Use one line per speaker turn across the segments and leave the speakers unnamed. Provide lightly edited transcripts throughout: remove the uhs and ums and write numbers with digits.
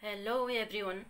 Hello everyone,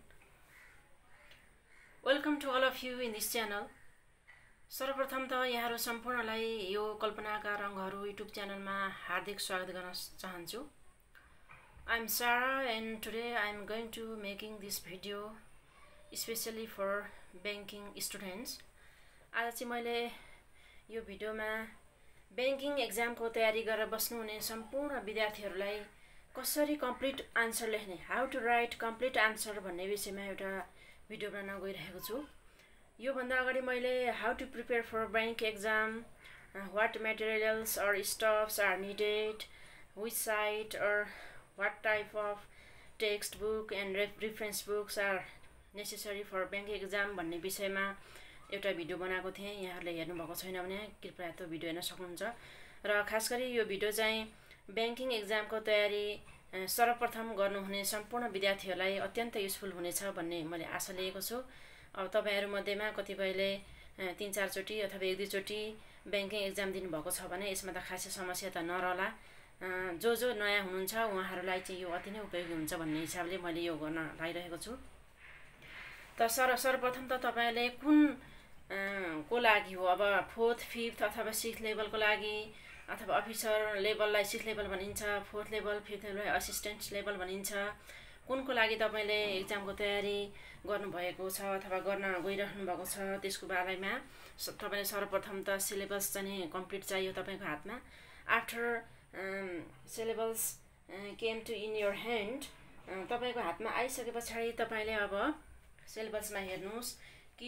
welcome to all of you in this channel. सर्वप्रथम त यहाँहरु सम्पूर्णलाई यो कल्पनाका रंगहरु YouTube च्यानलमा हार्दिक स्वागत गर्न चाहन्छु. I am Sarah and today I am going to making this video especially for banking students. आज चाहिँ मैले यो भिडियोमा बैंकिङ एक्जामको तयारी गरेर बस्नु हुने सम्पूर्ण विद्यार्थीहरुलाई कसरी कम्प्लिट आन्सर लेख्ने, how to write complete answer भन्ने विषयमा एउटा भिडियो बनाउन गइरहेको छु. यो भन्दा अगाडि मैले how to prepare for bank exam, what materials or stuffs are needed, which site or what type of text book and reference books are necessary for bank exam भन्ने विषयमा एउटा भिडियो बनाएको थिएँ. यहाँहरुले हेर्नु भएको छैन भने कृपया त्यो भिडियो हेर्न सक्नुहुन्छ. र खास गरी यो भिडियो चाहिँ बैंकिङ एक्जामको तयारी सर्वप्रथम गर्नुहुने सम्पूर्ण विद्यार्थीहरुलाई अत्यन्त युजफुल हुनेछ भन्ने मैले आशा लिएको छु. अब तपाईहरु मध्येमा कतिपयले 3-4 चोटी अथवा 1-2 चोटी बैंकिङ एक्जाम दिनु भएको छ भने यसमा त खासै समस्या त नरहला. जो नयाँ हुनुहुन्छ उहाँहरुलाई चाहिँ यो अति नै उपयोगी हुन्छ भन्ने हिसाबले मैले यो गर्न लागिरहेको छु. त सर्वप्रथम त तपाईले कुन को लागि हो, अब 4th 5th अथवा 6th लेभलको लागि अथवा अफिसर लेभललाई 6th लेभल भनिन्छ, 4th level 5th level assistant level भनिन्छ, कुनको लागि तपाईले एक्जामको तयारी गर्नु भएको छ अथवा गर्न गइरहनु भएको छ त्यसको बारेमा तपाईले सर्वप्रथम त सिलेबस चाहिँ कम्प्लिट चाहियो तपाईको हातमा. After syllabus came to in your hand, तपाईको हातमा आइसकेपछि तपाईले अब सिलेबसमा हेर्नुस् कि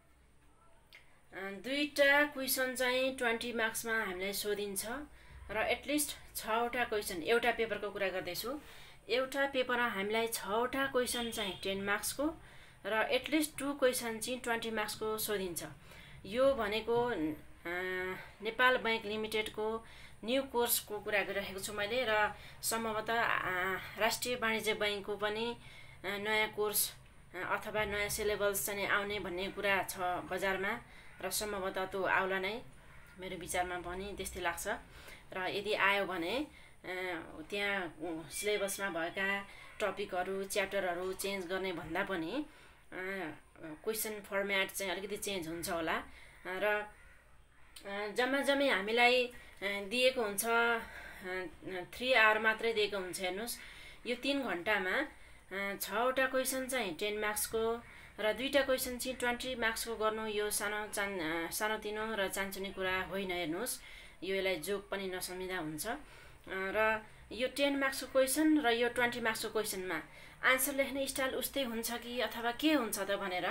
दुईटा क्वेशन चाहिँ 20 मार्क्समा हामीलाई सोधिन्छ र एटलिस्ट 6 वटा क्वेशन, एउटा पेपरको कुरा गर्दैछु, एउटा पेपरमा हामीलाई 6 वटा क्वेशन चाहिँ 10 मार्क्सको र एटलिस्ट 2 क्वेशन चाहिँ 20 मार्क्सको सोधिन्छ. यो भनेको नेपाल बैंक लिमिटेडको न्यू कोर्सको कुरा गरिरहेको छु मैले, र सम्भवतः राष्ट्रिय वाणिज्य बैंकको पनि नयाँ कोर्स अथवा नयाँ सिलेबस चाहिँ आउने भन्ने कुरा छ बजारमा र सम्भवतः त्यो आउला नै, मेरो विचारमा पनि त्यस्तै लाग्छ. र यदि आयो भने त्यहाँ सिलेबसमा भएका टपिकहरु च्याप्टरहरु चेन्ज गर्ने भन्दा पनि क्वेशन फर्म्याट चाहिँ अलिकति चेन्ज हुन्छ होला. र जम्मै हामीलाई दिएको हुन्छ 3 आवर मात्रै दिएको हुन्छ. हेर्नुस्, यो 3 घण्टामा 6 वटा क्वेशन चाहिँ 10 मार्क्सको र 2टा क्वेशन चाहिँ 20 मार्क्सको गर्नु यो सानोतिनो र चान्चुने कुरा होइन. हेर्नुस्, यो यसलाई जोक पनि नसम्झिँदा हुन्छ. र यो 10 मार्क्सको क्वेशन र यो 20 मार्क्सको क्वेशनमा आन्सर लेख्ने स्टाइल उस्तै हुन्छ कि अथवा के हुन्छ त भनेर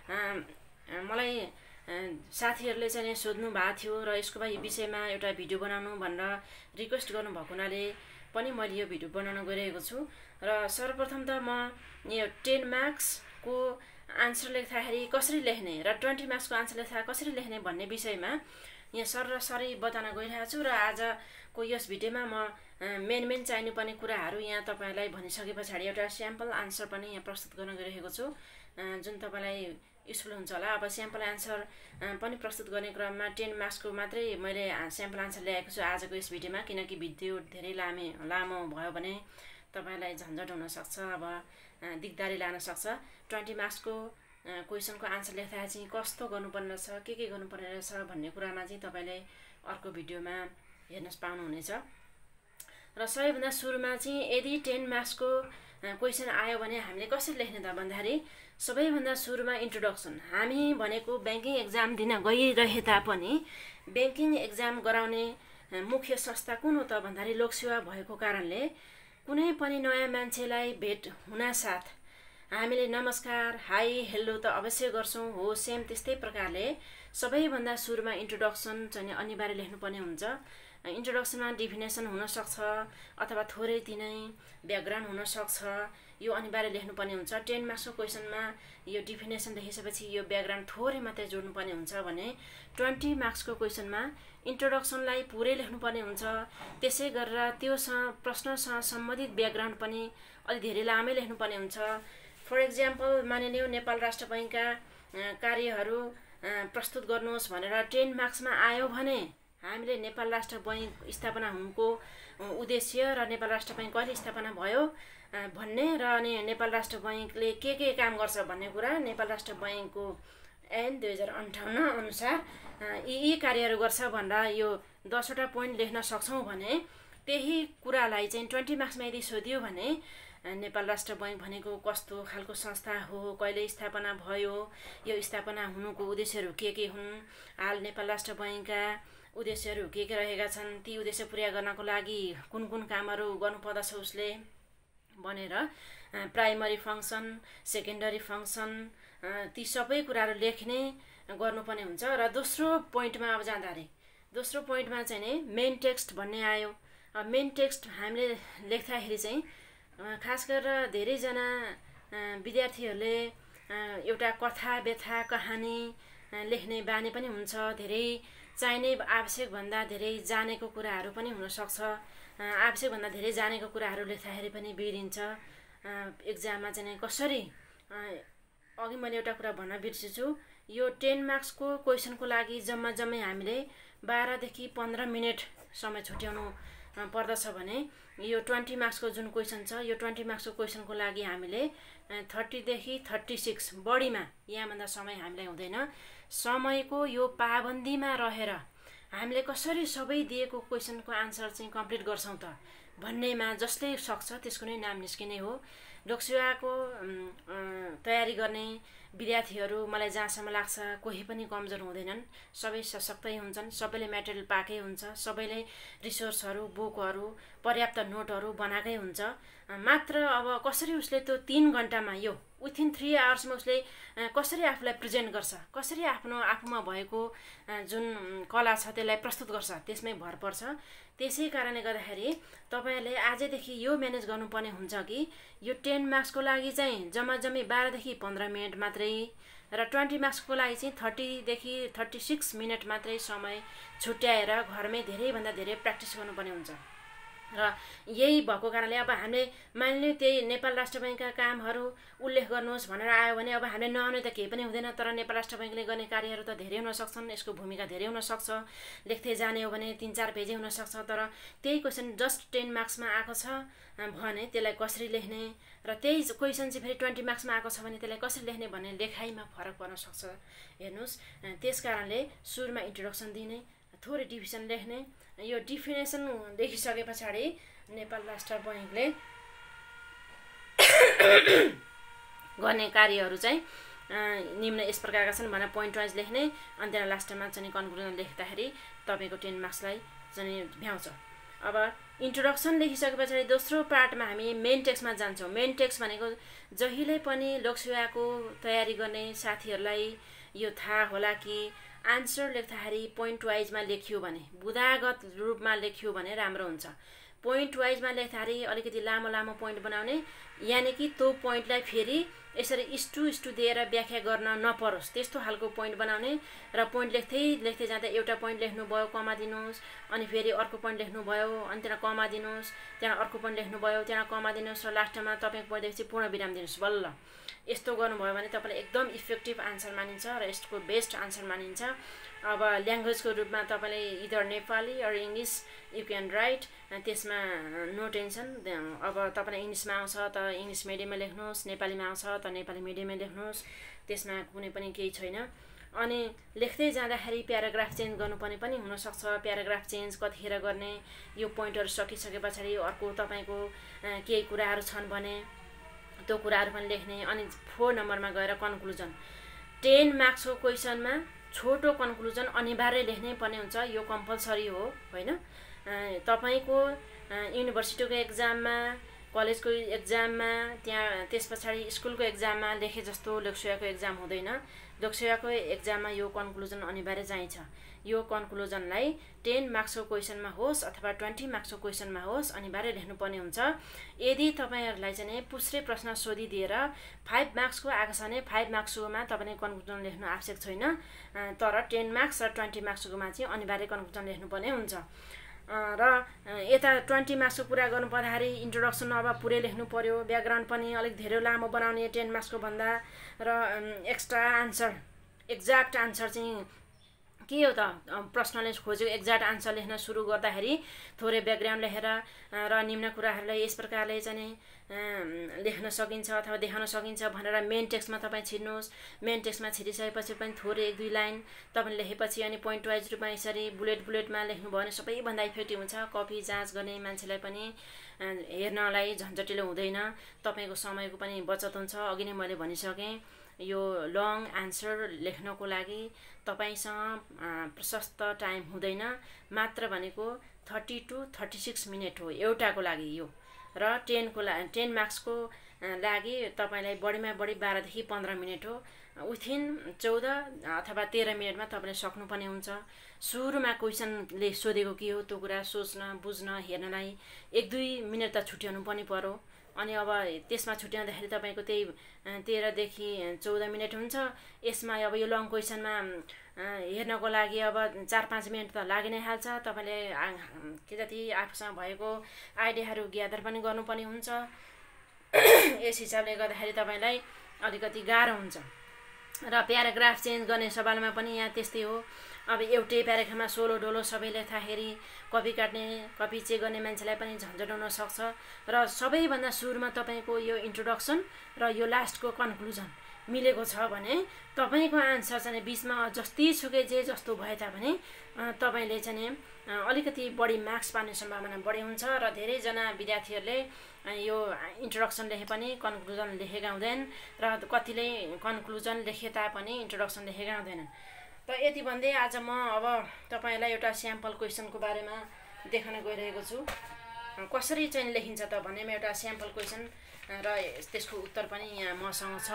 मलाई साथीहरुले चाहिँ सोध्नु भएको थियो र यसको विषयमा एउटा भिडियो बनाउनु भनेर रिक्वेस्ट गर्नु भएको हुनाले पनि मैले यो भिडियो बनाउन गइरहेको छु. र सर्वप्रथम त म यो 10 मार्क्सको आन्सर लेख्दाखेरि कसरी लेख्ने र 20 मार्क्सको आन्सर लेख्दा कसरी लेख्ने भन्ने विषयमा यहाँ सरसरी बताउन गइरहेको छु. र आजको यस भिडियोमा म मेन चाहिनु पर्ने कुराहरू यहाँ तपाईलाई भनिसकेपछि एउटा स्याम्पल आन्सर पनि यहाँ प्रस्तुत गर्न गइरहेको छु जुन तपाईलाई युजफुल हुन्छ होला. अब स्याम्पल आन्सर पनि प्रस्तुत गर्ने क्रममा 10 मार्क्सको मात्रै मैले स्याम्पल आन्सर ल्याएको छु आजको यस भिडियोमा, किनकि भिडियो धेरै लामो भयो भने तपाईलाई झन्झट हुन सक्छ, अब दिगदारी लाग्न सक्छ. 20 मार्क्सको क्वेशनको आन्सर लेख्दा चाहिँ कस्तो गर्नुपर्ने छ, के गर्नुपर्ने रहेछ भन्ने कुरामा चाहिँ तपाईले अर्को भिडियोमा हेर्न पाउनुहुनेछ. र सबैभन्दा सुरुमा चाहिँ यदि 10 मार्क्सको क्वेशन आयो भने हामीले कसरी लेख्ने त भन्दाखेरि सबैभन्दा सुरुमा इन्ट्रोडक्सन. हामी भनेको बैंकिङ एक्जाम दिन गइरहे तापनि बैंकिङ एक्जाम गराउने मुख्य संस्था कुन हो त भन्दाखेरि लोकसेवा भएको कारणले कुनै पनि नयाँ मान्छेलाई भेट हुनासाथ हामीले नमस्कार, हाई, हेलो त अवश्य गर्छौं. हो सेम त्यस्तै प्रकारले सबैभन्दा सुरुमा इन्ट्रोडक्सन चाहिँ अनिवार्य लेख्नुपर्ने हुन्छ. इन्ट्रोडक्सनमा डेफिनेसन हुन सक्छ अथवा थोरै तिनै ब्याकग्राउन्ड हुन सक्छ, यो अनिवार्य लेख्नुपर्ने हुन्छ. 10 मार्क्सको क्वेशनमा यो डेफिनेसन लेखेपछि यो ब्याकग्राउन्ड थोरै मात्रै जोड्नुपर्ने हुन्छ भने 20 मार्क्सको क्वेशनमा इन्ट्रोडक्सनलाई पुरै लेख्नुपर्ने हुन्छ. त्यसै गरेर त्योसँग प्रश्नसँग सम्बन्धित ब्याकग्राउन्ड पनि अलि धेरै लामै लेख्नुपर्ने हुन्छ. फर एक्जाम्पल मानिलियो नेपाल राष्ट्र बैंकका कार्यहरू प्रस्तुत गर्नुहोस् भनेर 10 मार्क्समा आयो भने हामीले नेपाल राष्ट्र बैंक स्थापना हुनुको उद्देश्य र नेपाल राष्ट्र बैंक कहिले स्थापना भयो भन्ने र अनि नेपाल राष्ट्र बैंकले के काम गर्छ भन्ने कुरा नेपाल राष्ट्र बैंकको ऐन 2058 अनुसार यी कार्यहरू गर्छ भनेर यो 10 वटा पोइन्ट लेख्न सक्छौँ भने त्यही कुरालाई चाहिँ 20 मार्क्समा यदि सोधियो भने नेपाल राष्ट्र बैंक भनेको कस्तो खालको संस्था हो, कहिले स्थापना भयो, यो स्थापना हुनुको उद्देश्यहरू के हुन्, हाल नेपाल राष्ट्र बैंकका उद्देश्यहरू के रहेका छन्, ती उद्देश्य पूरा गर्नको लागि कुन कामहरू गर्नुपर्दछ उसले भनेर प्राइमरी फङ्सन, सेकेन्डरी फङ्सन, ती सबै कुराहरू लेख्ने गर्नुपर्ने हुन्छ। र दोस्रो पोइन्टमा अब जाँदाखेरि दोस्रो पोइन्टमा चाहिँ नि मेन टेक्स्ट भन्ने आयो। मेन टेक्स्ट हामीले लेख्दाखेरि चाहिँ खास गरेर धेरैजना विद्यार्थीहरूले एउटा कथा व्यथा कहानी लेख्ने बानी पनि हुन्छ। धेरै चाहिने आवश्यकभन्दा धेरै जानेको कुराहरू पनि हुनसक्छ। आवश्यकभन्दा धेरै जानेको कुराहरू लेख्दाखेरि पनि बिग्रिन्छ। एक्जाममा चाहिँ कसरी अघि मैले एउटा कुरा भन्न बिर्सेछु, यो 10 मार्क्सको क्वेसनको लागि जम्मै हामीले 12 देखि 15 मिनट समय छुट्याउनु पर्दछ भने यो 20 मार्क्सको जुन क्वेसन छ यो 20 मार्क्सको क्वेसनको लागि हामीले 30 देखि 36 बढीमा यहाँभन्दा समय हामीलाई हुँदैन। समयको यो पाबन्दीमा रहेर हामीले कसरी सबै दिएको क्वेसनको आन्सर चाहिँ कम्प्लिट गर्छौँ त भन्नेमा जसले सक्छ त्यसको नै नाम निस्किने हो। लोकसेवाको तयारी गर्ने विद्यार्थीहरू मलाई जहाँसम्म लाग्छ कोही पनि कमजोर हुँदैनन्, सबै सशक्तै हुन्छन्, सबैले मेटेरियल पाएकै हुन्छ, सबैले रिसोर्सहरू बुकहरू पर्याप्त नोटहरू बनाएकै हुन्छ। मात्र अब कसरी उसले त्यो 3 घण्टामा यो विथिन 3 आवर्समा उसले कसरी आफूलाई प्रेजेन्ट गर्छ, कसरी आफूमा भएको जुन कला छ त्यसलाई प्रस्तुत गर्छ त्यसमै भर पर्छ। त्यसै कारणले गर्दाखेरि तपाईहरुले आजैदेखि यो म्यानेज गर्नुपर्ने हुन्छ कि यो 10 मार्क्सको लागि चाहिँ जम्मै 12 देखि 15 मिनेट मात्रै र 20 मार्क्सको लागि चाहिँ 30 देखि 36 मिनेट मात्रै समय छुट्याएर घरमै धेरैभन्दा धेरै प्र्याक्टिस गर्नुपर्ने हुन्छ। र यही भएको कारणले अब हामीले मानिलिउँ त्यही नेपाल राष्ट्र बैंकका कामहरू उल्लेख गर्नुहोस् भनेर आयो भने अब हामीले नआउने त केही पनि हुँदैन। तर नेपाल राष्ट्र बैंकले गर्ने कार्यहरू त धेरै हुन सक्छन्, यसको भूमिका धेरै हुन सक्छ। लेख्दै जाने हो भने 3-4 पेजै हुन सक्छ। तर त्यही क्वेसन जस्ट 10 मार्क्समा आएको छ भने त्यसलाई कसरी लेख्ने र त्यही क्वेसन चाहिँ फेरि 20 मार्क्समा आएको छ भने त्यसलाई कसरी लेख्ने भन्ने लेखाइमा फरक पर्न सक्छ। हेर्नुहोस्, त्यसकारणले सुरुमा इन्ट्रोडक्सन दिने, थोरै डिभिजन लेख्ने, यो डिफिनेसन लेखिसके पछाडि नेपाल राष्ट्र बैंकले गर्ने कार्यहरू चाहिँ निम्न यस प्रकारका छन् भनेर पोइन्ट वाइज लेख्ने, अनि त्यहाँ लास्टमा चाहिँ कन्क्लुजन लेख्दाखेरि तपाईको 10 मार्क्सलाई चाहिँ भ्याउँछ। अब इन्ट्रोडक्सन लेखिसके पछाडि दोस्रो पार्टमा हामी मेन टेक्स्टमा जान्छौँ। मेन टेक्स्ट भनेको जहिले पनि लोकसेवाको तयारी गर्ने साथीहरूलाई यो थाहा होला कि आन्सर लेख्दाखेरि पोइन्ट वाइजमा लेखियो भने, बुदागत रूपमा लेखियो भने राम्रो हुन्छ। पोइन्ट वाइजमा लेख्दाखेरि अलिकति लामो पोइन्ट बनाउने, यानि कि त्यो पोइन्टलाई फेरि यसरी इस्टु दिएर व्याख्या गर्न नपरोस् त्यस्तो खालको पोइन्ट बनाउने। र पोइन्ट लेख्दै जाँदा एउटा पोइन्ट लेख्नुभयो कमा दिनुहोस्, अनि फेरि अर्को पोइन्ट लेख्नुभयो अनि त्यहाँ कमा दिनुहोस्, त्यहाँ अर्को पोइन्ट लेख्नुभयो त्यहाँ कमा दिनुहोस्, र लास्टमा तपाईँको पोइन्टपछि पूर्ण विराम दिनुहोस्। बल्ल यस्तो गर्नुभयो भने तपाईँलाई एकदम इफेक्टिभ आन्सर मानिन्छ र यसको बेस्ट आन्सर मानिन्छ। अब ल्याङ्ग्वेजको रूपमा तपाईँले either Nepali or English you can write, त्यसमा नो टेन्सन। अब तपाईँलाई इङ्ग्लिसमा आउँछ त इङ्ग्लिस मिडियममा लेख्नुहोस्, नेपालीमा आउँछ त नेपाली मिडियममा लेख्नुहोस्, त्यसमा कुनै पनि केही छैन। अनि लेख्दै जाँदाखेरि प्याराग्राफ चेन्ज गर्नुपर्ने पनि हुनसक्छ। प्याराग्राफ चेन्ज कतिखेर गर्ने, यो पोइन्टहरू सकिसके पछाडि अर्को तपाईँको केही कुराहरू छन् भने त्यो कुराहरू पनि लेख्ने। अनि 4 नम्बरमा गएर कन्क्लुजन। 10 मार्क्सको क्वेसनमा छोटो कन्क्लुजन अनिवार्य लेख्नै पर्ने हुन्छ, यो कम्पलसरी हो होइन। तपाईको युनिभर्सिटीको एक्जाममा, कलेजको एक्जाममा, त्यस पछाडि स्कुलको एक्जाममा लेखे जस्तो लोकसेवाको एक्जाम हुँदैन। लोकसेवाको एक्जाममा यो कन्क्लुजन अनिवार्य चाहिन्छ। यो कन्क्लुजनलाई 10 मार्क्सको क्वेसनमा होस् अथवा 20 मार्क्सको क्वेसनमा होस् अनिवार्य लेख्नुपर्ने हुन्छ। यदि तपाईहरुलाई चाहिँ पुस्रे प्रश्न सोधिदिएर 5 मार्क्सको आएको छ भने 5 मार्क्सकोमा तपाईले कन्क्लुजन लेख्नु आवश्यक छैन। तर 10 मार्क्स र 20 मार्क्सकोमा चाहिँ अनिवार्य कन्क्लुजन लेख्नुपर्ने हुन्छ। र यता 20 मार्क्सको कुरा गर्नु पर्दाखेरि इन्ट्रोडक्सन अब पुरै लेख्नु पर्यो, ब्याकग्राउन्ड पनि अलिक धेरै लामो बनाउने 10 मार्क्सको भन्दा, र एक्स्ट्रा आन्सर एक्ज्याक्ट आन्सर चाहिँ के हो त प्रश्नले खोजेको एक्ज्याक्ट आन्सर लेख्न सुरु गर्दाखेरि थोरै ब्याकग्राउन्ड लेखेर र निम्न कुराहरूलाई यस प्रकारले चाहिँ लेख्न सकिन्छ अथवा देखाउन सकिन्छ भनेर मेन टेक्स्टमा तपाईँ छिर्नुहोस्। मेन टेक्स्टमा छिरिसकेपछि पनि थोरै 1-2 लाइन तपाईँले लेखेपछि अनि पोइन्ट वाइज रूपमा यसरी बुलेटमा लेख्नुभयो भने सबैभन्दा इफेक्टिभ हुन्छ। कपी जाँच गर्ने मान्छेलाई पनि हेर्नलाई झन्झटिलो हुँदैन, तपाईँको समयको पनि बचत हुन्छ। अघि नै मैले भनिसकेँ यो लङ आन्सर लेख्नको लागि तपाईसँग प्रशस्त टाइम हुँदैन, मात्र भनेको 30 to 36 मिनट हो एउटाको लागि यो। र 10 मार्क्सको लागि तपाईँलाई बढीमा बढी 12 देखि 15 मिनट हो। विथिन 14 अथवा 13 मिनटमा तपाईँले सक्नुपर्ने हुन्छ। सुरुमा क्वेसनले सोधेको के हो त्यो कुरा सोच्न बुझ्न हेर्नलाई 1-2 मिनट त छुट्याउनु पनि पर्यो। अनि अब त्यसमा छुट्याउँदाखेरि तपाईँको त्यही 13 देखि 14 मिनट हुन्छ। यसमा अब यो लङ क्वेसनमा हेर्नको लागि अब 4-5 मिनट त लागि नै हाल्छ। तपाईँले के जति आफूसँग भएको आइडियाहरू ग्यादर पनि गर्नुपर्ने हुन्छ। यस हिसाबले गर्दाखेरि तपाईँलाई अलिकति गाह्रो हुन्छ। र प्याराग्राफ चेन्ज गर्ने सवालमा पनि यहाँ त्यस्तै हो। अब एउटै प्याराग्राफमा सोलो डोलो सबै लेख्दाखेरि कपी काट्ने कपी चेक गर्ने मान्छेलाई पनि झन्झट हुन सक्छ। र सबैभन्दा सुरुमा तपाईँको यो इन्ट्रोडक्सन र यो लास्टको कन्क्लुजन मिलेको छ भने तपाईँको आन्सर चाहिँ बिचमा जतिसुकै जे जस्तो भए तापनि तपाईँले चाहिँ अलिकति बढी मार्क्स पाउने सम्भावना बढी हुन्छ। र धेरैजना विद्यार्थीहरूले यो इन्ट्रोडक्सन लेखे पनि कन्क्लुजन लेखेका हुँदैन र कतिले कन्क्लुजन लेखे तापनि इन्ट्रोडक्सन लेखेका हुँदैनन्। त यति भन्दै आज म अब तपाईँलाई एउटा स्याम्पल क्वेसनको बारेमा देखाउन गइरहेको छु। कसरी चाहिँ लेखिन्छ त भन्नेमा एउटा स्याम्पल क्वेसन र त्यसको उत्तर पनि यहाँ मसँग छ।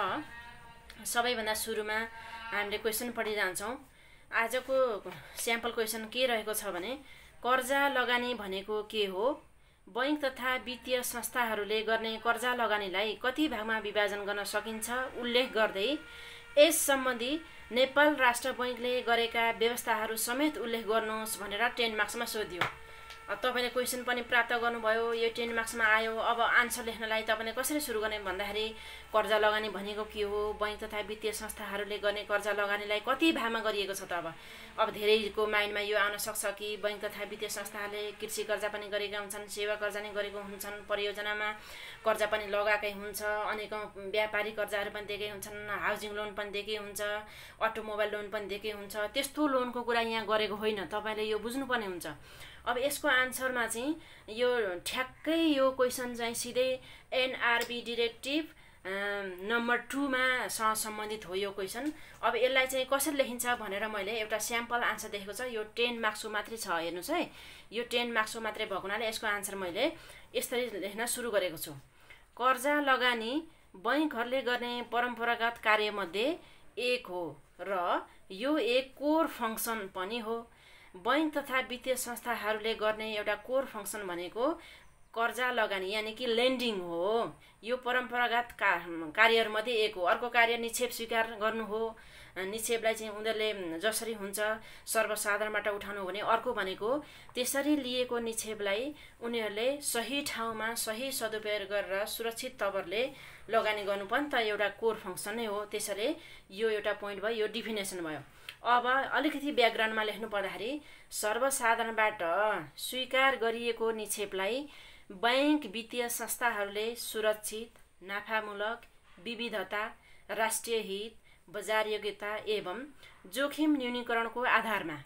सबैभन्दा सुरुमा हामीले क्वेसन पढिरहन्छौँ। आजको स्याम्पल क्वेसन के रहेको छ भने कर्जा लगानी भनेको के हो, बैंक तथा वित्तीय संस्थाहरूले गर्ने कर्जा लगानीलाई कति भागमा विभाजन गर्न सकिन्छ उल्लेख गर्दै यस सम्बन्धी नेपाल राष्ट्र बैंकले गरेका व्यवस्थाहरू समेत उल्लेख गर्नुहोस् भनेर 10 मार्क्समा सोधियो। तपाईँले क्वेसन पनि प्राप्त गर्नुभयो, यो 10 मार्क्समा आयो। अब आन्सर लेख्नलाई तपाईँले कसरी सुरु गर्ने भन्दाखेरि कर्जा लगानी भनेको के हो, बैंक तथा वित्तीय संस्थाहरूले गर्ने कर्जा लगानीलाई कति भागमा गरिएको छ त। अब धेरैको माइन्डमा यो आउन सक्छ कि बैंक तथा वित्तीय संस्थाहरूले कृषि कर्जा पनि गरेका हुन्छन्, सेवा कर्जा नै गरेको हुन्छन्, परियोजनामा कर्जा पनि लगाएकै हुन्छ, अनेकौँ व्यापारिक कर्जाहरू पनि दिएकै हुन्छन्, हाउसिङ लोन पनि दिएकै हुन्छ, अटोमोबाइल लोन पनि दिएकै हुन्छ। त्यस्तो लोनको कुरा यहाँ गरेको होइन, तपाईँले यो बुझ्नुपर्ने हुन्छ। अब यसको आन्सरमा चाहिँ यो ठ्याक्कै यो क्वेसन चाहिँ सिधै एनआरबी डिरेक्टिभ नम्बर 2 मा सम्बन्धित हो यो क्वेसन। अब यसलाई चाहिँ कसरी लेखिन्छ भनेर मैले एउटा स्याम्पल आन्सर देखेको छ। यो 10 मार्क्सको मात्रै छ, हेर्नुहोस् है। यो 10 मार्क्सको मात्रै भएको हुनाले यसको आन्सर मैले यसरी लेख्न सुरु गरेको छु। कर्जा लगानी बैंकहरूले गर्ने परम्परागत कार्यमध्ये एक हो र यो एक कोर फङ्सन पनि हो। बैंक तथा वित्तीय संस्थाहरूले गर्ने एउटा कोर फङ्सन भनेको कर्जा लगानी यानि कि लेन्डिङ हो। यो परम्परागत कार्यहरूमध्ये एक हो। अर्को कार्य निक्षेप स्वीकार गर्नु हो। निक्षेपलाई चाहिँ उनीहरूले जसरी हुन्छ सर्वसाधारणबाट उठाउनु हो भने अर्को भनेको त्यसरी लिएको निक्षेपलाई उनीहरूले सही ठाउँमा सही सदुपयोग गरेर सुरक्षित तवरले लगानी गर्नु पनि त एउटा कोर फङ्सन नै हो। त्यसैले यो एउटा पोइन्ट भयो, यो डिफिनेसन भयो। अब अलिकति ब्याकग्राउन्डमा लेख्नु पर्दाखेरि सर्वसाधारणबाट स्वीकार गरिएको निक्षेपलाई बैंक वित्तीय संस्थाहरूले सुरक्षित, नाफामूलक, विविधता, राष्ट्रिय हित, बजार योग्यता एवं जोखिम न्यूनीकरणको आधारमा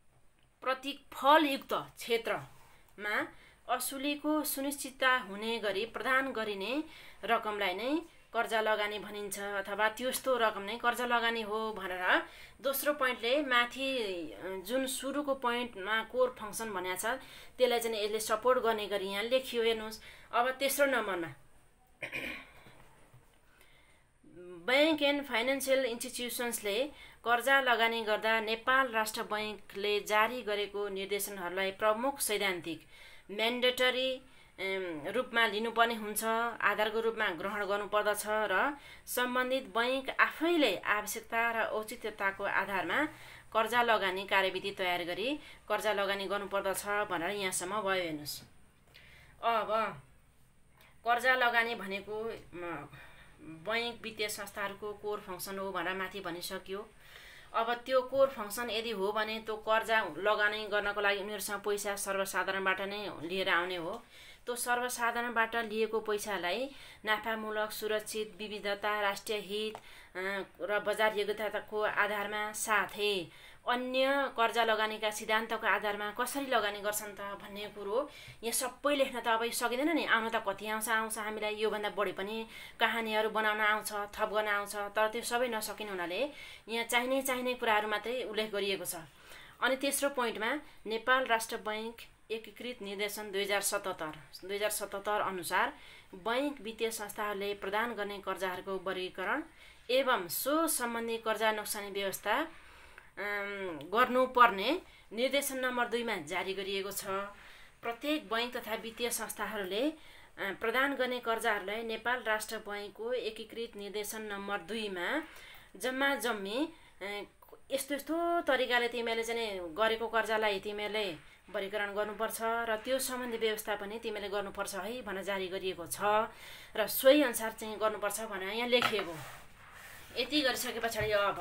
प्रतिफलयुक्त क्षेत्रमा असुलीको सुनिश्चितता हुने गरी प्रदान गरिने रकमलाई नै कर्जा लगानी भनिन्छ अथवा त्यस्तो रकम नै कर्जा लगानी हो भनेर दोस्रो पोइन्टले माथि जुन सुरुको पोइन्टमा कोर फङ्सन भनेको छ त्यसलाई चाहिँ यसले सपोर्ट गर्ने गरी यहाँ लेखियो। हेर्नुहोस् अब तेस्रो नम्बरमा बैंक एन्ड फाइनेन्सियल इन्स्टिट्युसन्सले कर्जा लगानी गर्दा नेपाल राष्ट्र बैंकले जारी गरेको निर्देशनहरूलाई प्रमुख सैद्धान्तिक म्यान्डेटरी रूपमा लिनुपर्ने हुन्छ, आधारको रूपमा ग्रहण गर्नुपर्दछ र सम्बन्धित बैंक आफैले आवश्यकता र औचित्यताको आधारमा कर्जा लगानी कार्यविधि तयार गरी कर्जा लगानी गर्नुपर्दछ भनेर यहाँसम्म भयो। हेर्नुहोस् अब कर्जा लगानी भनेको बैंक वित्तीय संस्थाहरूको कोर फङ्सन हो भनेर माथि भनिसक्यो। अब त्यो कोर फङ्सन यदि हो भने त्यो कर्जा लगानी गर्नको लागि उनीहरूसँग पैसा सर्वसाधारणबाट नै लिएर आउने हो। त्यो सर्वसाधारणबाट लिएको पैसालाई नाफामूलक, सुरक्षित, विविधता, राष्ट्रिय हित र बजार योग्यताको आधारमा साथै अन्य कर्जा लगानीका सिद्धान्तको आधारमा कसरी लगानी गर्छन् त भन्ने कुरो यहाँ सबै लेख्न त अब सकिँदैन नि। आउन त कति आउँछ हामीलाई, योभन्दा बढी पनि कहानीहरू बनाउन आउँछ, थप गर्न आउँछ, तर त्यो सबै नसकिने हुनाले यहाँ चाहिने कुराहरू मात्रै उल्लेख गरिएको छ। अनि तेस्रो पोइन्टमा नेपाल राष्ट्र बैङ्क एकीकृत निर्देशन 2077 अनुसार बैङ्क वित्तीय संस्थाहरूले प्रदान गर्ने कर्जाहरूको वर्गीकरण एवं सो सम्बन्धी कर्जा नोक्सानी व्यवस्था गर्नुपर्ने निर्देशन नम्बर 2 मा जारी गरिएको छ। प्रत्येक बैङ्क तथा वित्तीय संस्थाहरूले प्रदान गर्ने कर्जाहरूलाई नेपाल राष्ट्र बैङ्कको एकीकृत निर्देशन नम्बर 2 मा जम्मी यस्तो तरिकाले तिमीहरूले चाहिँ गरेको कर्जालाई तिमीहरूले वर्गीकरण गर्नुपर्छ र त्यो सम्बन्धी व्यवस्था पनि तिमीले गर्नुपर्छ है भनेर जारी गरिएको छ र सोही अनुसार चाहिँ गर्नुपर्छ भनेर यहाँ लेखिएको। यति गरिसके पछाडि अब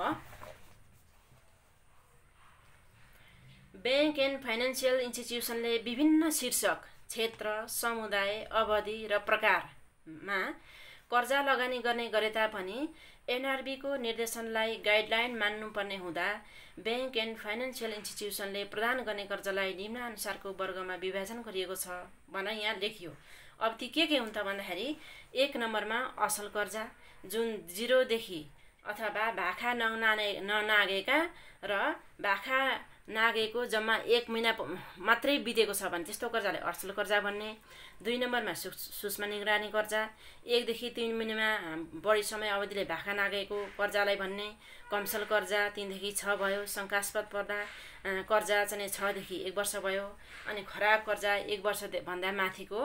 बैंक एन्ड फाइनेन्सियल इन्स्टिट्युसनले विभिन्न शीर्षक, क्षेत्र, समुदाय, अवधि र प्रकारमा कर्जा लगानी गर्ने गरे तापनि एनआरबीको निर्देशनलाई गाइडलाइन मान्नुपर्ने हुँदा बैंक एन्ड फाइनेन्सियल इन्स्टिट्युसनले प्रदान गर्ने कर्जालाई निम्नानुसारको वर्गमा विभाजन गरिएको छ भनेर यहाँ लेखियो। अब ती के हुन् त भन्दाखेरि 1 नम्बरमा असल कर्जा जुन 0 देखि अथवा भाखा ननागेका र भाखा नागेको जम्मा 1 महिना मात्रै बितेको छ भने त्यस्तो कर्जालाई असल कर्जा भन्ने। 2 नम्बरमा सूक्ष्म निगरानी कर्जा 1 देखि 3 महिनामा बढी समय अवधिले भाखा नागेको कर्जालाई भन्ने। कमसल कर्जा 3 देखि 6 भयो। शङ्कास्पद पर्दा कर्जा चाहिँ 6 देखि 1 वर्ष भयो। अनि खराब कर्जा 1 वर्ष भन्दा माथिको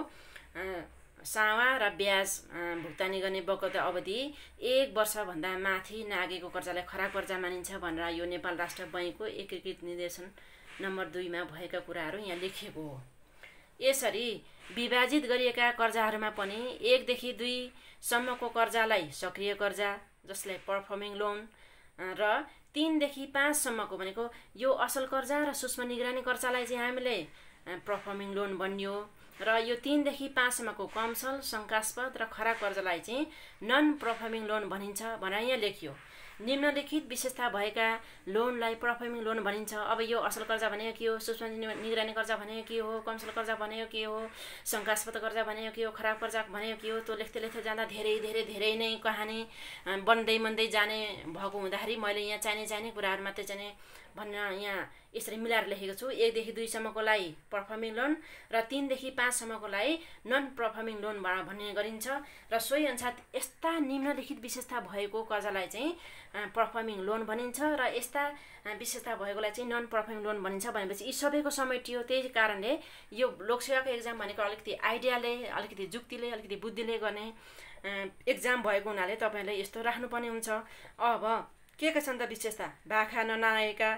सावा र ब्याज भुक्तानी गर्ने बकौता अवधि 1 वर्षभन्दा माथि नागेको कर्जालाई खराब कर्जा मानिन्छ भनेर यो नेपाल राष्ट्र बैङ्कको एकीकृत निर्देशन नम्बर 2 मा भएका कुराहरू यहाँ लेखिएको हो। यसरी विभाजित गरिएका कर्जाहरूमा पनि 1 देखि 2 सम्मको कर्जालाई सक्रिय कर्जा जसलाई पर्फर्मिङ लोन र 3 देखि 5 सम्मको भनेको यो असल कर्जा र सूक्ष्म निगरानी कर्जालाई चाहिँ हामीले पर्फर्मिङ लोन भनियो र यो 3 देखि 5 सम्मको कमसल, शङ्कास्पद र खराब कर्जालाई चाहिँ नन पर्फर्मिङ लोन भनिन्छ भनेर यहाँ लेखियो। निम्नलिखित विशेषता भएका लोनलाई पर्फर्मिङ लोन भनिन्छ। अब यो असल कर्जा भनेको के हो, सूक्ष्म निगरानी कर्जा भनेको के हो, कमसल कर्जा भनेको के हो, शङ्कास्पद कर्जा भनेको के हो, खराब कर्जा भनेको के हो, त्यो लेख्दै जाँदा धेरै नै कहानी बन्दै जाने भएको हुँदाखेरि मैले यहाँ चाहिने कुराहरू मात्रै चाहिँ भन्न यहाँ यसरी मिलाएर लेखेको छु। 1 देखि 2 सम्मकोलाई पर्फर्मिङ लोन र 3 देखि 5 सम्मकोलाई नन पर्फर्मिङ लोन भन्ने गरिन्छ र सोही अनुसार यस्ता निम्नलिखित विशेषता भएको कर्जालाई चाहिँ पर्फर्मिङ लोन भनिन्छ र यस्ता विशेषता भएकोलाई चाहिँ नन पर्फर्मिङ लोन भनिन्छ भनेपछि यी सबैको समेटियो। त्यही कारणले यो लोकसेवाको एक्जाम भनेको अलिकति आइडियाले, अलिकति जुक्तिले, अलिकति बुद्धिले गर्ने एक्जाम भएको हुनाले तपाईँहरूले यस्तो राख्नुपर्ने हुन्छ। अब के छन् त विशेषता? भाखा ननागेका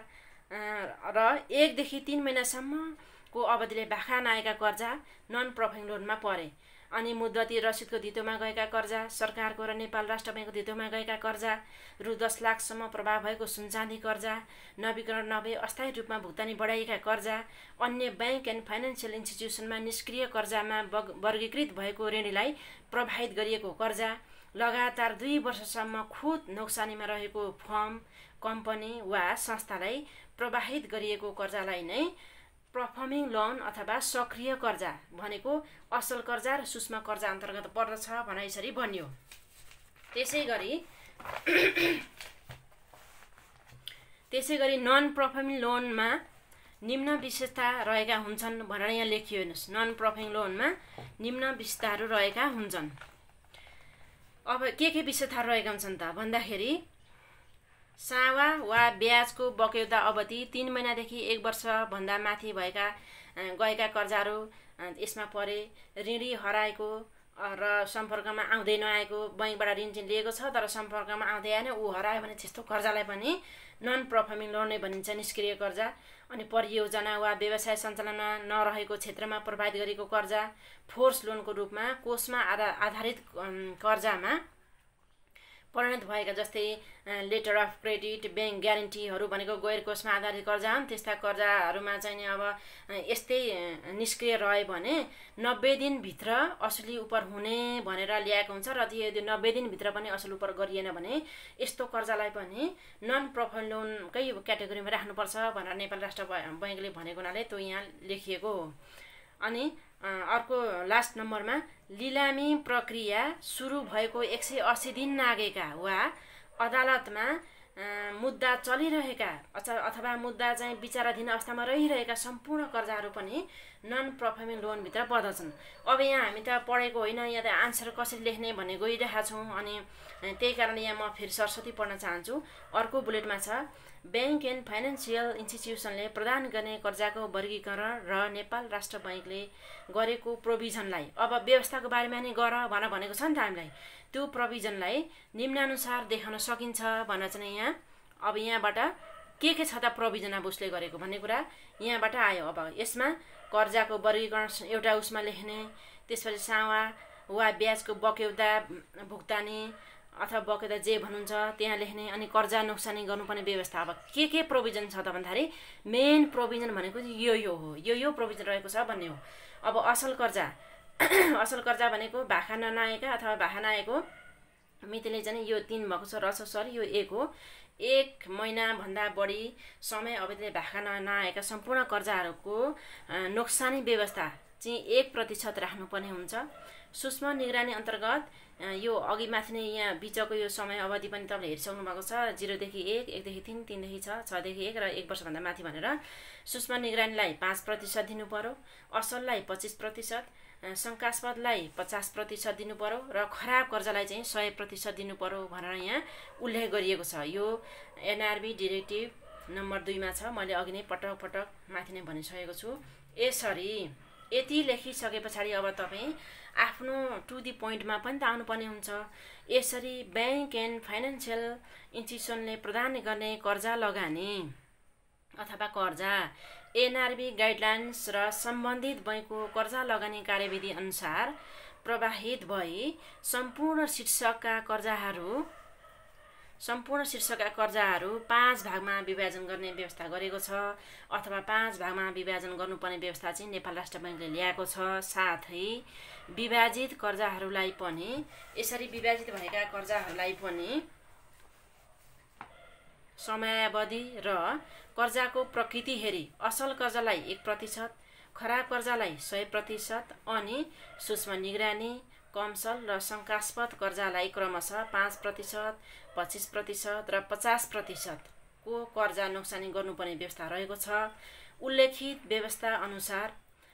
र 1 देखि 3 महिनासम्मको अवधिले भाखा नआएका कर्जा नन पर्फर्मिङ लोनमा परे। अनि मुद्दती रसिदको धितोमा गएका कर्जा, सरकारको र नेपाल राष्ट्र बैङ्कको धितोमा गएका कर्जा, रु 10 लाखसम्म प्रभाव भएको सुनचाँदी कर्जा, नवीकरण नभए अस्थायी रूपमा भुक्तानी बढाइएका कर्जा, अन्य ब्याङ्क एन्ड फाइनेन्सियल इन्स्टिट्युसनमा निष्क्रिय कर्जामा वर्गीकृत भएको ऋणीलाई प्रभावित गरिएको कर्जा, लगातार 2 वर्षसम्म खुद नोक्सानीमा रहेको फर्म, कम्पनी वा संस्थालाई प्रभावित गरिएको कर्जालाई नै पर्फर्मिङ लोन अथवा सक्रिय कर्जा भनेको असल कर्जा र सूक्ष्म कर्जा अन्तर्गत पर्दछ भनेर यसरी भनियो। त्यसै गरी नन पर्फर्मिङ लोनमा निम्न विशेषता रहेका हुन्छन् भनेर यहाँ लेखियो। हेर्नुहोस्, नन पर्फर्मिङ लोनमा निम्न विशेषताहरू रहेका हुन्छन्। अब के विशेषताहरू रहेका हुन्छन् त भन्दाखेरि सावा वा ब्याजको बक्यौता अवधि 3 महिनादेखि 1 वर्षभन्दा माथि गएका कर्जाहरू यसमा परे। ऋणी हराएको र सम्पर्कमा आउँदै नआएको, बैङ्कबाट ऋण चाहिँ लिएको छ तर सम्पर्कमा आउँदै आएन, ऊ हरायो भने त्यस्तो कर्जालाई पनि नन पर्फर्मिङ लोन नै भनिन्छ, निष्क्रिय कर्जा। अनि परियोजना वा व्यवसाय सञ्चालनमा नरहेको क्षेत्रमा प्रभावित गरेको कर्जा, फोर्स लोनको रूपमा कोषमा आधारित कर्जामा परिणत भएका जस्तै लेटर अफ क्रेडिट, ब्याङ्क ग्यारेन्टीहरू भनेको गैर कोषमा आधारित कर्जा हुन्। त्यस्ता कर्जाहरूमा चाहिँ नि अब यस्तै निष्क्रिय रह्यो भने 90 दिनभित्र असुली उपर हुने भनेर ल्याएको हुन्छ र यदि 90 दिनभित्र पनि असुल उपर गरिएन भने यस्तो कर्जालाई पनि नन पर्फर्मिङ लोनकै क्याटेगोरीमा राख्नुपर्छ भनेर नेपाल राष्ट्र बैङ्कले भनेको हुनाले त्यो यहाँ लेखिएको हो। अनि अर्को लास्ट नम्बरमा लिलामी प्रक्रिया सुरु भएको 180 दिन नागेका वा अदालतमा मुद्दा चलिरहेका अथवा मुद्दा चाहिँ विचाराधीन अवस्थामा रहिरहेका सम्पूर्ण कर्जाहरू पनि नन पर्फर्मिङ लोनभित्र पर्दछन्। अब यहाँ हामी त पढेको होइन, यहाँ त आन्सर कसरी लेख्ने भन्ने गइरहेका छौँ। अनि त्यही कारणले यहाँ म फेरि सरस्वती पढ्न चाहन्छु। अर्को बुलेटमा छ ब्याङ्क एन्ड फाइनेन्सियल इन्स्टिट्युसनले प्रदान गर्ने कर्जाको वर्गीकरण र नेपाल राष्ट्र बैङ्कले गरेको प्रोभिजनलाई, अब व्यवस्थाको बारेमा नि गर भनेको छ नि त हामीलाई, त्यो प्रोभिजनलाई निम्नानुसार देखाउन सकिन्छ भनेर चाहिँ यहाँ अब यहाँबाट के छ त प्रोभिजन अब उसले गरेको भन्ने कुरा यहाँबाट आयो। अब यसमा कर्जाको वर्गीकरण एउटा उसमा लेख्ने, त्यसपछि सावा वा ब्याजको बक्यौता भुक्तानी अथवा बक्यौता जे भन्नुहुन्छ त्यहाँ लेख्ने, अनि कर्जा नोक्सानी गर्नुपर्ने व्यवस्था। अब के प्रोभिजन छ त भन्दाखेरि मेन प्रोभिजन भनेको यो हो, यो प्रोभिजन रहेको छ भन्ने हो। अब असल कर्जा असल कर्जा भनेको भाखा नआएका अथवा भाखा नआएको मितिले चाहिँ यो 3 भएको छ र सरी यो 1 हो। 1 महिनाभन्दा बढी समय अवधिले भाखा नआएका सम्पूर्ण कर्जाहरूको नोक्सानी व्यवस्था चाहिँ 1% राख्नुपर्ने हुन्छ। सूक्ष्म निगरानी अन्तर्गत यो अघि माथि नै यहाँ बिचको यो समय अवधि पनि तपाईँले हेरिसक्नु भएको छ, 0 देखि 1, 1 देखि 3, 3 देखि 6, 6 देखि 1 र 1 वर्षभन्दा माथि भनेर। सूक्ष्म निगरानीलाई 5% दिनु पर्यो, असललाई 25%, शङ्कास्पदलाई 50% दिनु पर्यो र खराब कर्जालाई चाहिँ 100% दिनु पर्यो भनेर यहाँ उल्लेख गरिएको छ। यो एनआरबी डिरेक्टिभ नम्बर 2 मा छ। मैले अघि नै पटक माथि नै भनिसकेको छु। यसरी यति लेखिसके पछाडि अब तपाईँ आफ्नो टु दी पोइन्टमा पनि त आउनुपर्ने हुन्छ। यसरी ब्याङ्क एन्ड फाइनेन्सियल इन्स्टिट्युसनले प्रदान गर्ने कर्जा लगानी अथवा कर्जा एनआरबी गाइडलाइन्स र सम्बन्धित बैंकको कर्जा लगानी कार्यविधि अनुसार प्रवाहित भई सम्पूर्ण शीर्षकका कर्जाहरू 5 भागमा विभाजन गर्ने व्यवस्था गरेको छ अथवा 5 भागमा विभाजन गर्नुपर्ने व्यवस्था चाहिँ नेपाल राष्ट्र बैङ्कले ल्याएको छ। साथै विभाजित कर्जाहरूलाई पनि यसरी विभाजित भएका कर्जाहरूलाई पनि समयावधि र कर्जाको प्रकृति हेरी असल कर्जालाई 1%, खराब कर्जालाई 100% अनि सूक्ष्म निगरानी, कमसल र शङ्कास्पद कर्जालाई क्रमशः 5%, 25% र 50% को कर्जा नोक्सानी गर्नुपर्ने व्यवस्था रहेको छ। उल्लेखित व्यवस्था अनुसार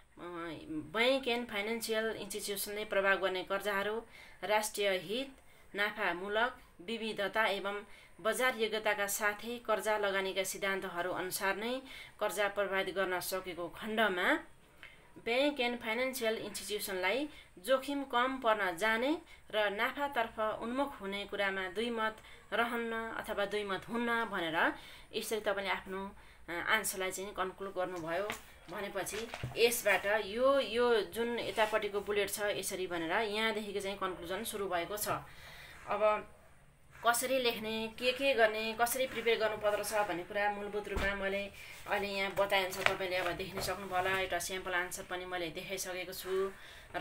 बैंक एन्ड फाइनेन्सियल इन्स्टिट्युसनले प्रभाव गर्ने कर्जाहरू राष्ट्रिय हित, नाफामूलक, विविधता एवं बजार योग्यताका साथै कर्जा लगानीका सिद्धान्तहरू अनुसार नै कर्जा प्रभावित गर्न सकेको खण्डमा बैंक एन्ड फाइनेन्सियल इन्स्टिट्युसनलाई जोखिम कम पर्न जाने र नाफातर्फ उन्मुख हुने कुरामा 2 मत रहन्न अथवा 2 मत हुन्न भनेर यसरी तपाईँले आफ्नो आन्सरलाई चाहिँ कन्क्लुड गर्नुभयो। भनेपछि यसबाट यो जुन यतापट्टिको बुलेट छ यसरी भनेर यहाँदेखिको चाहिँ कन्क्लुजन सुरु भएको छ। अब कसरी लेख्ने, के गर्ने, कसरी प्रिपेयर गर्नुपर्दछ भन्ने कुरा मूलभूत रूपमा मैले अहिले यहाँ बताएँ छ। तपाईँले अब देख्न सक्नुभयो होला, एउटा स्याम्पल आन्सर पनि मैले देखाइसकेको छु र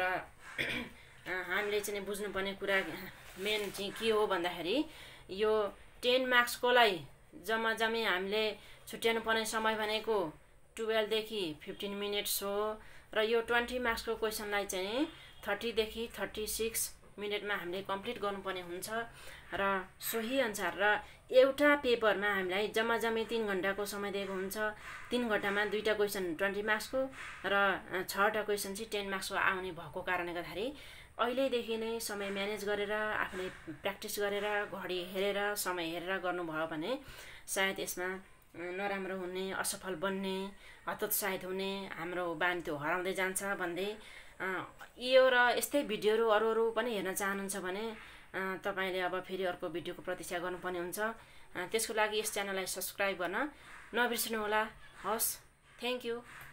हामीले चाहिँ बुझ्नुपर्ने कुरा मेन चाहिँ के हो भन्दाखेरि यो 10 मार्क्सकोलाई जम्मी हामीले छुट्याउनु पर्ने समय भनेको 12 देखि 15 मिनट्स हो र यो 20 मार्क्सको क्वेसनलाई चाहिँ 30 देखि 36 मिनटमा हामीले कम्प्लिट गर्नुपर्ने हुन्छ र सोही अनुसार र एउटा पेपरमा हामीलाई जम्मी 3 घण्टाको समय दिएको हुन्छ। 3 घण्टामा 2टा क्वेसन 20 मार्क्सको र 6टा क्वेसन चाहिँ 10 मार्क्सको आउने भएको कारणले गर्दाखेरि अहिलेदेखि नै समय म्यानेज गरेर आफूले प्र्याक्टिस गरेर घडी हेरेर समय हेरेर गर्नुभयो भने सायद यसमा नराम्रो हुने, असफल बन्ने, हतोत्साहित हुने हाम्रो बानी त्यो हराउँदै जान्छ भन्दै यो र यस्तै भिडियोहरू अरू पनि हेर्न चाहनुहुन्छ भने तपाईले अब फेरि अर्को भिडियोको प्रतीक्षा गर्नुपर्ने हुन्छ। त्यसको लागि यस च्यानललाई सब्स्क्राइब गर्न नबिर्सनु होला। हस्, थ्यांक यू।